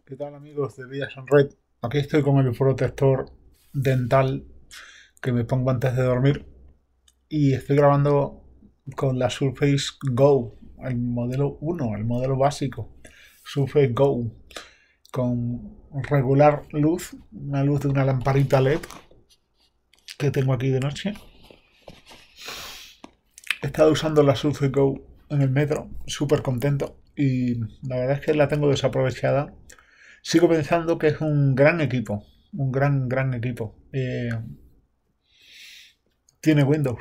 ¿Qué tal amigos de Vidas Red? Aquí estoy con el protector dental que me pongo antes de dormir y estoy grabando con la Surface Go, el modelo 1, el modelo básico, Surface Go, con regular luz, una luz de una lamparita LED que tengo aquí de noche. He estado usando la Surface Go en el metro, súper contento y la verdad es que la tengo desaprovechada. Sigo pensando que es un gran equipo, un gran equipo. Tiene Windows.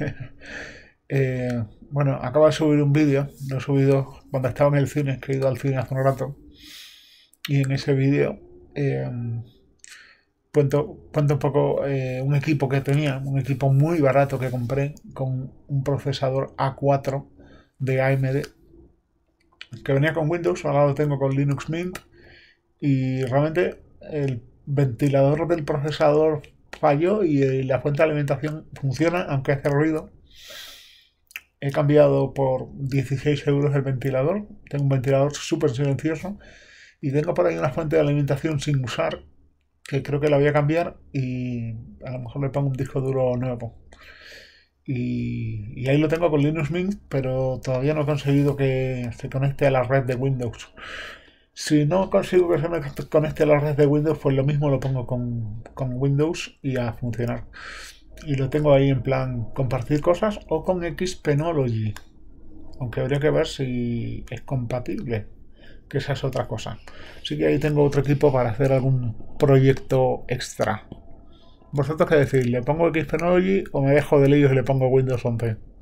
Bueno, acabo de subir un vídeo, lo he subido cuando estaba en el cine, que he ido al cine hace un rato, y en ese vídeo eh, cuento un poco un equipo que tenía, un equipo muy barato que compré con un procesador A4 de AMD, que venía con Windows, ahora lo tengo con Linux Mint, y realmente el ventilador del procesador falló y la fuente de alimentación funciona, aunque hace ruido. He cambiado por 16 euros el ventilador. Tengo un ventilador súper silencioso y tengo por ahí una fuente de alimentación sin usar que creo que la voy a cambiar y a lo mejor le pongo un disco duro nuevo. Y ahí lo tengo con Linux Mint, pero todavía no he conseguido que se conecte a la red de Windows. Si no consigo que se me conecte a la red de Windows, pues lo mismo lo pongo con Windows y a funcionar. Y lo tengo ahí en plan compartir cosas o con Xpenology. Aunque habría que ver si es compatible, que esa es otra cosa. Así que ahí tengo otro equipo para hacer algún proyecto extra. ¿Vosotros qué decís? ¿Le pongo Xpenology o me dejo de líos y le pongo Windows 11?